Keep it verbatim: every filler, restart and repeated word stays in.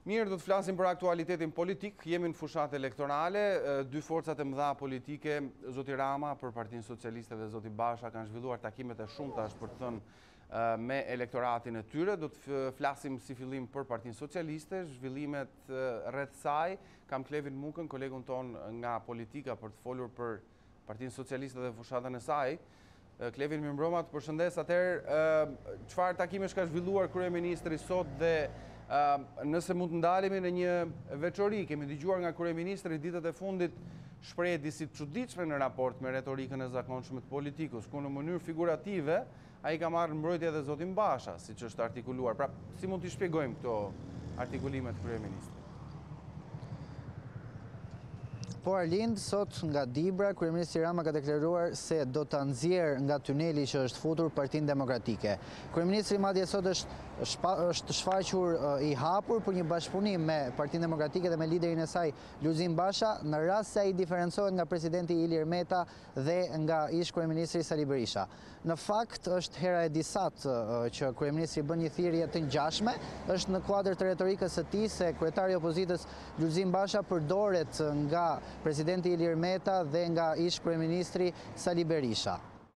Mirë, do të flasim për aktualitetin politik. Jemi në fushatë elektorale. Dy forcat e mëdha politike, zoti Rama për Partisë Socialiste dhe zoti Basha, kanë zhvilluar takimet e shumta, është për të thënë, me elektoratin e tyre. Do të flasim si fillim për Partisë Socialiste, zhvillimet rreth saj. Kam Klevin Mukën, kolegun ton nga politika, për të folur për Partisë Socialiste dhe fushatën e saj. Klevin, mi mbroma, të përshëndes. Atëherë, çfarë takimesh ka zhvilluar kryeministri sot dhe nëse mund të ndalemi në një veçori, kemi dëgjuar nga kryeministri ditët e fundit shprehje disi të çuditshme në raport me retorikën e zakonshme të politikus, ku në mënyrë figurative ai ka marrë mbrojtje edhe zotin Basha, siç është artikuluar. Pra, si mund t'i shpjegojmë këto artikullime të kryeministrit? Po Arlind, sot nga Dibra, kryeministri Rama ka deklaruar se do ta nxjerrë nga tuneli që është futur Partinë Demokratike. Kryeministri madje sot është është shfaqur i hapur për një bashkëpunim me Partinë Demokratike dhe me liderin e saj, Lulzim Basha, në rast se ai diferencohet nga presidenti Ilir Meta dhe nga ish kryeministri Sali Berisha. Në fakt është hera e disatë që kryeministri bën një thirrje të ngjashme, është në kuadër të retorikës së tij se kryetari i opozitës Lulzim Basha përdoret nga presidenti Ilir Meta dhe nga ish kryeministri Sali Berisha.